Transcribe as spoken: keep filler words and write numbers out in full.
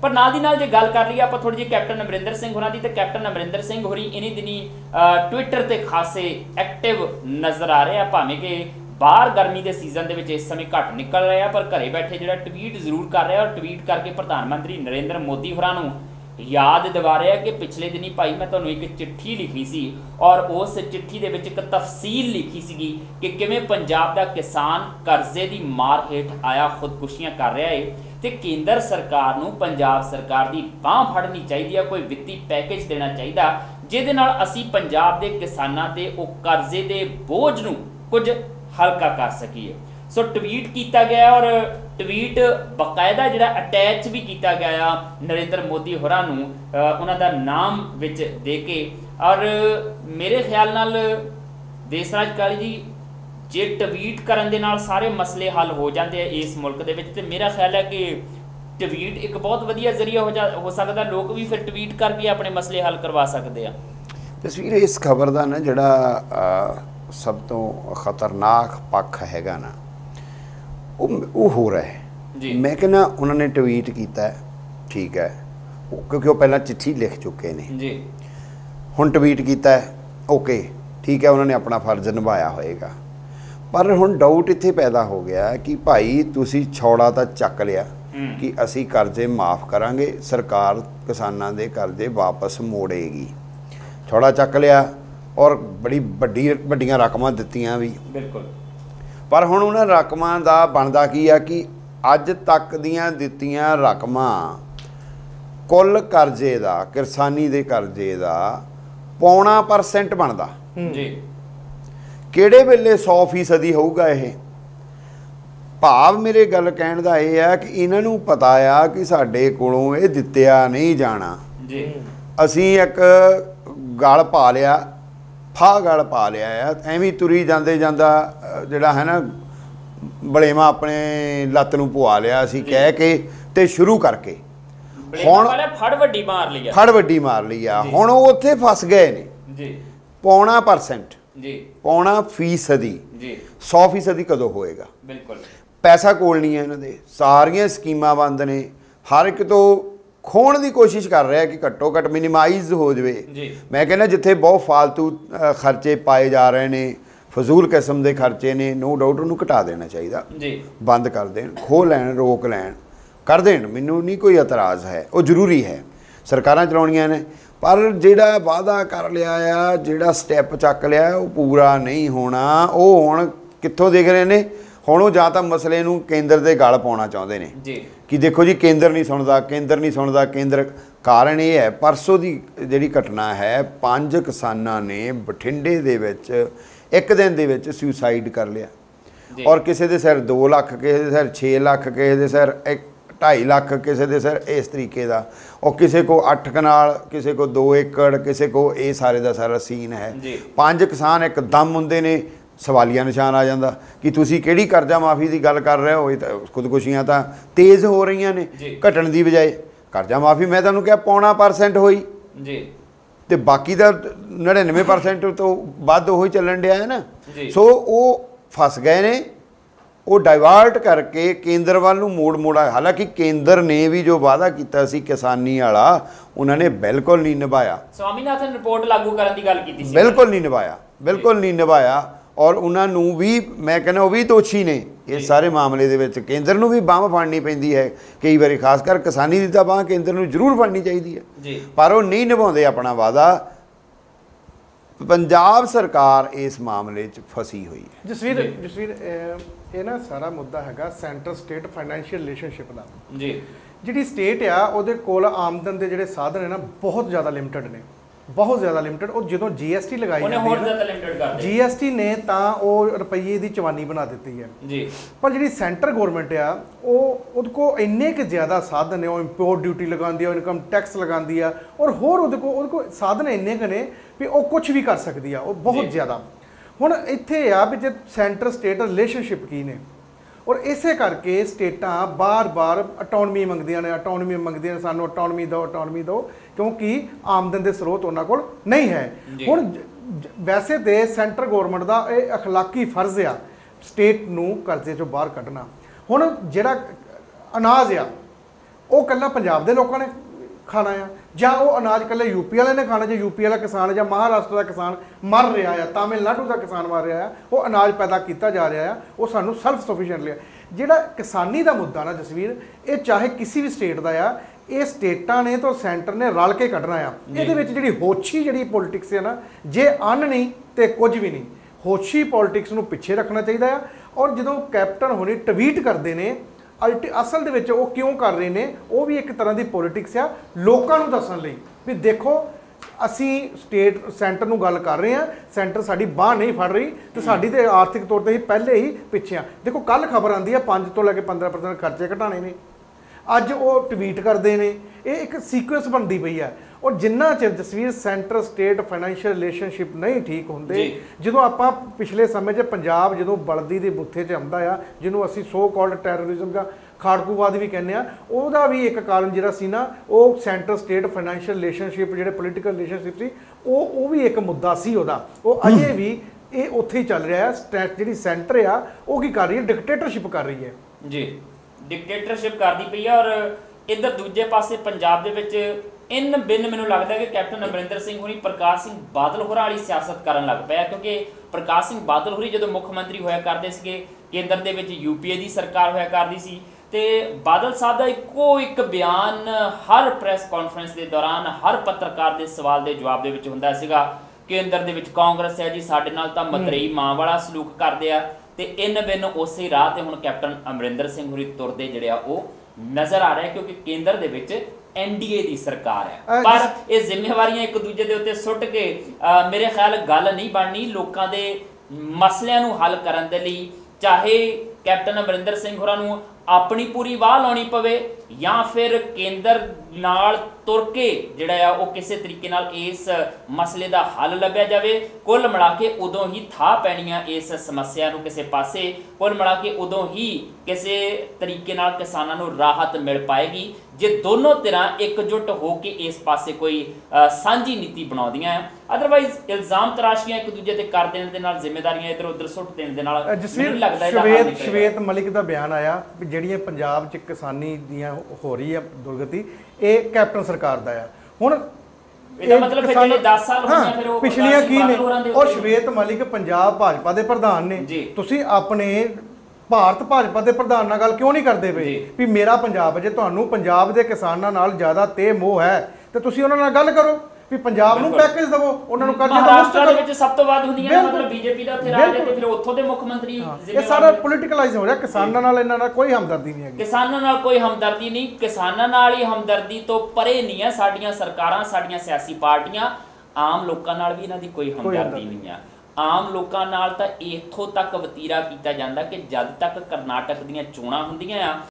पर नाल दी नाल जे गल कर लईए आपां थोड़ी जी कैप्टन अमरिंदर सिंह होरां दी, ते कैप्टन अमरिंदर सिंह होरी इन्हीं दिनी ट्विटर ते खासे एक्टिव नज़र आ रहे हैं, भावें कि बाहर गर्मी के सीजन के इस समय घट निकल रहे हैं, पर घरे बैठे जो ट्वीट जरूर कर रहे हैं और ट्वीट करके प्रधानमंत्री नरेंद्र मोदी होरां नूं याद दिवा रहे हैं कि पिछले दिनी भाई मैं तुहानूं एक चिट्ठी लिखी सी और उस चिट्ठी दे विच एक तफसील लिखी सी कि किवें पंजाब दा किसान करजे की मार हेठ आया खुदकुशियां कर रहा है, तो केंद्र सरकार नूं पंजाब सरकार की बांह फड़नी चाहिए, कोई वित्ती पैकेज देना चाहिए जिहदे नाल असीं पंजाब दे किसानां ते उह करजे दे बोझ नूं कुछ हल्का कर सकीए। सो ट्वीट किया गया और ट्वीट बकायदा जिहड़ा अटैच भी किया गया नरेंद्र मोदी होरां नूं उन्हां दा नाम विच दे के, और मेरे ख्याल नाल देसराज काली जी जे ट्वीट करन दे नाल सारे मसले हल हो जाते हैं इस मुल्क दे विच, ते मेरा ख्याल है कि ट्वीट एक बहुत वधिया जरिया हो जा हो सकता, लोग भी फिर ट्वीट करके अपने मसले हल करवा सकते हैं। तस्वीर इस खबर का ना जिहड़ा सब तो खतरनाक पक्ष हैगा ना वो हो रहा है, मैं कहना उन्होंने ट्वीट किया ठीक है क्योंकि वो पहला चिट्ठी लिख चुके हैं, हुण ट्वीट किया ओके ठीक है उन्होंने अपना फर्ज निभाया होएगा, पर हुण डाउट इत्थे पैदा हो गया कि भाई तुसी छौड़ा तो चक लिया कि असी कर्जे माफ़ करांगे, सरकार किसानां दे कर्जे वापस मोड़ेगी, छौड़ा चक लिया और बड़ी वड्डी वड्डियां रकमां दित्तियां भी बिल्कुल, पर हुण उन्हां रकमां दा बनदा की आ कि अज तक दियां दित्तियां रकमां कुल करजे दा किसानी दे करजे दा पौना परसेंट बनदा जी, किहड़े वेले सौ फीसदी होऊगा यह, भाव मेरे गल कहण दा इह है कि इन्हां नूं पता आ कि साडे कोलों इह दित्तिया नहीं जाना जी, असीं एक गल पा लिया फा गल पा लिया एवं तुरी जाते जाता जोड़ा है ना बलेमा अपने लत्त नूं पवा लिया असी कह के ते शुरू करके हुण फड़ वड्डी मार ली फड़ वड्डी मार ली आ हुण वो उत्थे फस गए ने पौना परसेंट पौना फीसदी सौ फीसदी कदों होएगा, बिल्कुल पैसा कोल नहीं है इन्हां दे, सारियां स्कीमां बंद ने, हर एक तो खोण की कोशिश कर रहा है कि घट्टो घट्ट मिनिमाइज हो जाए। मैं कहना जिथे बहुत फालतू खर्चे पाए जा रहे हैं फजूल किस्म के खर्चे ने नो डाउट उन्होंने घटा देना चाहिए, बंद कर देन, खो लैन रोक लैन कर देन, मैनू नहीं कोई एतराज़ है, वो जरूरी है सरकारां चलाउणियां ने, पर जिहड़ा वादा कर लिया आ जिहड़ा स्टैप चक लिया वो पूरा नहीं होना, वो हुण कित्थों देख रहे हैं हुण वो जां तां मसले नूं केंद्र दे गल पाउणा चाहुंदे ने कि देखो जी केंद्र नहीं सुनता केंद्र नहीं सुनता केंद्र, कारण ये है परसों की जिहड़ी घटना है पांच किसानां ने बठिंडे दे विच एक दिन दे विच सुसाइड कर लिया और किसी दे सिर दो लख किसी दे सिर छे लख किसी दे सिर एक ढाई लख किसी दे सिर इस तरीके का, और किसी को अठ कनाल किसी को दो एकड़ किसी को ये सारे का सारा सीन है, पांच किसान एक दम हुंदे ने, सवालिया निशान आ जाता कि तुसी किहड़ी कर्जा माफ़ी की गल कर रहे हो, तो खुदकुशियां तो तेज़ हो रही ने घटन की बजाय, कर्जा माफ़ी मैं तुहानूं कहा पौना परसेंट होई तो बाकी का नड़िनवे परसेंट तो वध वो चलन दिया है ना, सो वो फस गए ने, वो डाइवर्ट करके केंद्र वाल नूं मोड़ मोड़ा, हालांकि केंद्र ने भी जो वादा किया सी किसानी वाला उन्होंने बिल्कुल नहीं निभाया, स्वामीनाथन रिपोर्ट लागू करने की गल की सी बिल्कुल नहीं निभाया, बिल्कुल नहीं निभाया, और उन्होंने भी मैं कहना वो भी दोषी ने इस सारे मामले दे विच, केंद्र नूं भी बांह फड़नी पैंदी है कई बार, खासकर किसानी की तो बांह केंद्र नूं जरूर फड़नी चाहिए है, पर वो नहीं निभाउंदे अपना वादा, पंजाब सरकार इस मामले च फसी हुई है। जसवीर जसवीर ये ना सारा मुद्दा हैगा सेंटर स्टेट फाइनैंशियल रिलेशनशिप का जी, जिहड़ी स्टेट आ उहदे कोल आमदन के जिहड़े साधन है ना बहुत ज़्यादा लिमिटेड ने, बहुत ज़्यादा लिमिटेड, और जो जी एस टी लगाई जी एस टी ने तो रुपये की चवानी बना दी है जी, पर जी सेंटर गौरमेंट आ वो इन्ने के ज़्यादा साधन है, इंपोर्ट ड्यूटी लगाती है, इनकम टैक्स लगाती है, और होर को साधन इन्ने के ने भी वो कुछ भी कर सकती है, वो बहुत ज़्यादा। हुण इत्थे आ भी जे सेंटर स्टेट रिलेशनशिप की ने, और इसे करके स्टेटां बार बार अटोनमी मंगदियां ने, अटोनमी मंगदियां ने, सानू अटोनमी दो अटोनमी दो, क्योंकि आमदन के स्रोत उन्हां कोल नहीं है। हुण वैसे तो सेंटर गौरमेंट का यह अखलाकी फर्ज आ स्टेट नूं कर्जे चों बाहर कढ़ना। हुण जिहड़ा अनाज आ ਉਹ ਕੱਲਾ ਪੰਜਾਬ ਦੇ ਲੋਕਾਂ ਨੇ ਖਾਣਾ ਆ, ਜਾਂ ਉਹ ਅਨਾਜ ਕੱਲੇ ਯੂਪੀ ਵਾਲੇ ਨੇ ਖਾਣਾ, ਜੇ ਯੂਪੀ ਵਾਲਾ ਕਿਸਾਨ ਜਾਂ ਮਹਾਰਾਸ਼ਟਰ ਦਾ ਕਿਸਾਨ ਮਰ ਰਿਹਾ ਆ, ਤਾਮਿਲਨਾਡੂ ਦਾ ਕਿਸਾਨ ਮਰ ਰਿਹਾ ਆ, ਉਹ ਅਨਾਜ ਪੈਦਾ ਕੀਤਾ ਜਾ ਰਿਹਾ ਆ, ਉਹ ਸਾਨੂੰ ਸੈਲਫ ਸਫੀਸ਼ੀਐਂਟਲੀ ਆ। ਜਿਹੜਾ ਕਿਸਾਨੀ ਦਾ ਮੁੱਦਾ ਨਾ ਜਸਵੀਰ, ਇਹ ਚਾਹੇ ਕਿਸੇ ਵੀ ਸਟੇਟ ਦਾ ਆ, ਇਹ ਸਟੇਟਾਂ ਨੇ ਤਾਂ ਸੈਂਟਰ ਨੇ ਰਲ ਕੇ ਕੱਢਣਾ ਆ। ਇਹਦੇ ਵਿੱਚ ਜਿਹੜੀ ਹੋਛੀ ਜਿਹੜੀ ਪੋਲਿਟਿਕਸ ਹੈ ਨਾ, ਜੇ ਅੰਨ ਨਹੀਂ ਤੇ ਕੁਝ ਵੀ ਨਹੀਂ, ਹੋਛੀ ਪੋਲਿਟਿਕਸ ਨੂੰ ਪਿੱਛੇ ਰੱਖਣਾ ਚਾਹੀਦਾ ਆ। ਔਰ ਜਦੋਂ ਕੈਪਟਨ ਹੋਣੀ ਟਵੀਟ ਕਰਦੇ ਨੇ, ਅਲਟੀ ਅਸਲ ਦੇ ਵਿੱਚ ਉਹ ਕਿਉਂ ਕਰ ਰਹੇ ਨੇ, ਉਹ ਵੀ ਇੱਕ ਤਰ੍ਹਾਂ ਦੀ ਪੋਲਿਟਿਕਸ ਆ, ਲੋਕਾਂ ਨੂੰ ਦੱਸਣ ਲਈ ਵੀ ਦੇਖੋ ਅਸੀਂ ਸਟੇਟ ਸੈਂਟਰ ਨੂੰ ਗੱਲ ਕਰ ਰਹੇ ਹਾਂ, ਸੈਂਟਰ ਸਾਡੀ ਬਾਂਹ ਨਹੀਂ ਫੜ ਰਹੀ ਤੇ ਸਾਡੀ ਤੇ ਆਰਥਿਕ ਤੌਰ ਤੇ ਹੀ ਪਹਿਲੇ ਹੀ ਪਿੱਛੇ ਆ। ਦੇਖੋ ਕੱਲ ਖਬਰ ਆਉਂਦੀ ਹੈ ਪੰਜ ਤੋਂ ਲੈ ਕੇ ਪੰਦਰਾਂ ਪਰਸੈਂਟ ਖਰਚੇ ਘਟਾਣੇ ਨੇ, ਅੱਜ ਉਹ ਟਵੀਟ ਕਰਦੇ ਨੇ। ਇਹ ਇੱਕ ਸੀਕੁਐਂਸ ਬਣਦੀ ਪਈ ਹੈ। ਔਰ ਜਿੰਨਾ ਚਿਰ Jasveer centre state financial relationship ਨਹੀਂ ਠੀਕ ਹੁੰਦੇ, ਜਦੋਂ ਆਪਾਂ ਪਿਛਲੇ ਸਮੇਂ 'ਚ ਪੰਜਾਬ ਜਦੋਂ ਬਲਦੀ ਦੇ ਬੁੱਥੇ 'ਚ ਆਉਂਦਾ ਆ, ਜਿਹਨੂੰ ਅਸੀਂ ਸੋ ਕਾਲਡ ਟੈਰਰਿਜ਼ਮ ਦਾ ਖਾੜਕੂਵਾਦ ਵੀ ਕਹਿੰਦੇ ਆ, ਉਹਦਾ ਵੀ ਇੱਕ ਕਾਰਨ ਜਿਹੜਾ ਸੀ ਨਾ, ਉਹ ਸੈਂਟਰ ਸਟੇਟ ਫਾਈਨੈਂਸ਼ੀਅਲ ਰਿਲੇਸ਼ਨਸ਼ਿਪ ਜਿਹੜੇ ਪੋਲੀਟੀਕਲ ਰਿਲੇਸ਼ਨਸ਼ਿਪ ਸੀ, ਉਹ ਉਹ ਵੀ ਇੱਕ ਮੁੱਦਾ ਸੀ ਉਹਦਾ। ਉਹ ਅਜੇ ਵੀ ਇਹ ਉੱਥੇ ਹੀ ਚੱਲ ਰਿਹਾ ਹੈ। ਸਟੈਟ ਜਿਹੜੀ ਸੈਂਟਰ ਆ ਉਹ ਕੀ ਕਰ ਰਹੀ ਹੈ, ਡਿਕਟੇਟਰਸ਼ਿਪ ਕਰ ਰਹੀ ਹੈ ਜੀ, ਡਿਕਟੇਟਰਸ਼ਿਪ ਕਰਦੀ ਪਈ ਆ। ਔਰ ਇੱਧਰ ਦੂਜੇ ਪਾਸੇ ਪੰਜਾਬ ਦੇ ਵਿੱਚ ਇਨ ਬਿਨ ਮੈਨੂੰ ਲੱਗਦਾ ਕਿ ਕੈਪਟਨ ਅਮਰਿੰਦਰ ਸਿੰਘ ਹੋਣੀ ਪ੍ਰਕਾਸ਼ ਸਿੰਘ ਬਾਦਲ ਹੋਰਾਂ ਵਾਲੀ ਸਿਆਸਤ ਕਰਨ ਲੱਗ ਪਿਆ, ਕਿਉਂਕਿ ਪ੍ਰਕਾਸ਼ ਸਿੰਘ ਬਾਦਲ ਹੋਰੀ ਜਦੋਂ ਮੁੱਖ ਮੰਤਰੀ ਹੋਇਆ ਕਰਦੇ ਸੀਗੇ, ਕੇਂਦਰ ਦੇ ਵਿੱਚ ਯੂਪੀਏ ਦੀ ਸਰਕਾਰ ਹੋਇਆ ਕਰਦੀ ਸੀ, ਤੇ ਬਾਦਲ ਸਾਹਿਬ ਦਾ ਇੱਕੋ ਇੱਕ ਬਿਆਨ ਹਰ ਪ੍ਰੈਸ ਕਾਨਫਰੰਸ ਦੇ ਦੌਰਾਨ, ਹਰ ਪੱਤਰਕਾਰ ਦੇ ਸਵਾਲ ਦੇ ਜਵਾਬ ਦੇ ਵਿੱਚ ਹੁੰਦਾ ਸੀਗਾ, ਕੇਂਦਰ ਦੇ ਵਿੱਚ ਕਾਂਗਰਸ ਹੈ ਜੀ, ਸਾਡੇ ਨਾਲ ਤਾਂ ਮਤਰੇਈ ਮਾਂ ਵਾਲਾ ਸਲੂਕ ਕਰਦੇ ਆ। ਤੇ ਇਨ ਬਿਨ ਉਸੇ ਰਾਹ ਤੇ ਹੁਣ ਕੈਪਟਨ ਅਮਰਿੰਦਰ ਸਿੰਘ ਹੋਰੀ ਤੁਰਦੇ ਜਿਹੜੇ ਆ ਉਹ ਨਜ਼ਰ ਆ ਰਿਹਾ, ਕਿਉਂਕਿ ਕੇਂਦਰ ਦੇ ਵਿੱਚ ਐਨਡੀਏ ਦੀ ਸਰਕਾਰ ਹੈ। ਪਰ ਇਹ ਜ਼ਿੰਮੇਵਾਰੀਆਂ ਇੱਕ ਦੂਜੇ ਦੇ ਉੱਤੇ ਸੁੱਟ ਕੇ ਮੇਰੇ ਖਿਆਲ ਗੱਲ ਨਹੀਂ ਬਣਨੀ। ਲੋਕਾਂ ਦੇ ਮਸਲਿਆਂ ਨੂੰ ਹੱਲ ਕਰਨ ਦੇ ਲਈ ਚਾਹੇ ਕੈਪਟਨ ਅਮਰਿੰਦਰ ਸਿੰਘ ਹੋਰਾਂ ਨੂੰ ਆਪਣੀ ਪੂਰੀ ਵਾਹ ਲਾਉਣੀ ਪਵੇ, ਜਾਂ ਫਿਰ ਕੇਂਦਰ ਨਾਲ ਤੁਰ ਕੇ ਜਿਹੜਾ ਆ ਉਹ ਕਿਸੇ ਤਰੀਕੇ ਨਾਲ ਇਸ ਮਸਲੇ ਦਾ ਹੱਲ ਲੱਭਿਆ ਜਾਵੇ। ਕੁੱਲ ਮਿਲਾ ਕੇ ਉਦੋਂ ਹੀ ਥਾਂ ਪੈਣੀ ਆ ਇਸ ਸਮੱਸਿਆ ਨੂੰ ਕਿਸੇ ਪਾਸੇ, ਕੁੱਲ ਮਿਲਾ ਕੇ ਉਦੋਂ ਹੀ ਕਿਸੇ ਤਰੀਕੇ ਨਾਲ ਕਿਸਾਨਾਂ ਨੂੰ ਰਾਹਤ ਮਿਲ ਪਾਏਗੀ ਜੇ ਦੋਨੋਂ ਧਿਰਾਂ ਇਕਜੁੱਟ ਹੋ ਕੇ ਇਸ ਪਾਸੇ ਕੋਈ ਸਾਂਝੀ ਨੀਤੀ ਬਣਾਉਂਦੀਆਂ। ਅਦਰਵਾਈਜ਼ ਇਲਜ਼ਾਮ ਤਰਾਸ਼ੀਆਂ ਇੱਕ ਦੂਜੇ ਤੇ ਕਰ ਦੇਣ ਦੇ ਨਾਲ, ਜ਼ਿੰਮੇਵਾਰੀਆਂ ਇੱਧਰ ਉੱਧਰ ਸੁੱਟ ਦੇਣ ਦੇ ਨਾਲ ਮੈਨੂੰ ਲੱਗਦਾ ਇਹਦਾ ਹੱਲ ਨਹੀਂ ਪਏਗਾ। ਸ਼ਵੇਤ ਮਲਿਕ ਦਾ ਬਿਆਨ ਆਇਆ ਵੀ ਜਿਹੜੀਆਂ ਪੰਜਾਬ 'ਚ ਕਿਸਾਨੀ ਦੀਆਂ ਹੋ ਰਹੀ ਆ ਦੁਰਗਤੀ, ਇਹ ਕੈਪਟਨ ਸਰਕਾਰ ਦਾ ਆ। ਹੁਣ ਇਹਦਾ ਮਤਲਬ ਫਿਰ ਜਿਹੜੇ ਦਸ ਸਾਲ ਹੋਏ ਫਿਰ ਉਹ ਪਿਛਲੀਆਂ ਕੀ ਨੇ। ਔਰ ਸ਼ਵੇਤ ਮਲਿਕ ਪੰਜਾਬ ਭਾਜਪਾ ਦੇ ਪ੍ਰਧਾਨ ਨੇ, ਤੁਸੀਂ ਆਪਣੇ ਭਾਰਤ ਭਾਜਪਾ ਦੇ ਪ੍ਰਧਾਨ ਨਾਲ ਗੱਲ ਕਿਉਂ ਨਹੀਂ ਕਰਦੇ ਪਏ ਵੀ ਮੇਰਾ ਪੰਜਾਬ, ਜੇ ਤੁਹਾਨੂੰ ਪੰਜਾਬ ਦੇ ਕਿਸਾਨਾਂ ਨਾਲ ਜ਼ਿਆਦਾ ਤੇ ਮੋਹ ਹੈ ਤੇ ਤੁਸੀਂ ਉਹਨਾਂ ਨਾਲ ਗੱਲ ਕਰੋ ਵੀ ਪੰਜਾਬ ਨੂੰ ਪੈਕੇਜ ਦਵੋ, ਉਹਨਾਂ ਨੂੰ ਕਰਜ਼ੇ ਦਾ ਮੁਕਤ ਕਰੋ। ਦੇ ਵਿੱਚ ਸਭ ਤੋਂ ਵੱਧ ਹੁੰਦੀਆਂ ਨੇ, ਮਤਲਬ ਬੀਜੇਪੀ ਦਾ ਉੱਥੇ ਰਾਜ ਹੈ ਤੇ ਫਿਰ ਉੱਥੋਂ ਦੇ ਮੁੱਖ ਮੰਤਰੀ ਇਹ ਸਾਰਾ ਪੋਲੀਟੀਕਲਾਈਜ਼ ਹੋ ਰਿਹਾ। ਕਿਸਾਨਾਂ ਨਾਲ ਇਹਨਾਂ ਨਾਲ ਕੋਈ ਹਮਦਰਦੀ ਨਹੀਂ ਹੈਗੀ, ਕਿਸਾਨਾਂ ਨਾਲ ਕੋਈ ਹਮਦਰਦੀ ਨਹੀਂ। ਕਿਸਾਨਾਂ ਨਾਲ ਹੀ ਹਮਦਰਦੀ ਤੋਂ ਪਰੇ ਨਹੀਂ ਹੈ ਸਾਡੀਆਂ ਸਰਕਾਰਾਂ, ਸਾਡੀਆਂ ਸਿਆਸੀ ਪਾਰਟੀਆਂ। ਆਮ ਲੋਕਾਂ ਨਾਲ ਵੀ ਇਹਨਾਂ ਦੀ ਕੋਈ ਹਮਦਰਦੀ ਨਹੀਂ ਆ। ਆਮ ਲੋਕਾਂ ਨਾਲ ਤਾਂ ਇੱਥੋਂ ਤੱਕ ਵਤੀਰਾ ਕੀਤਾ ਜਾਂਦਾ ਕਿ ਜਦ ਤੱਕ ਕਰਨਾਟਕ ਦੀਆਂ ਚੋਣਾਂ ਹੁੰਦੀਆਂ ਆ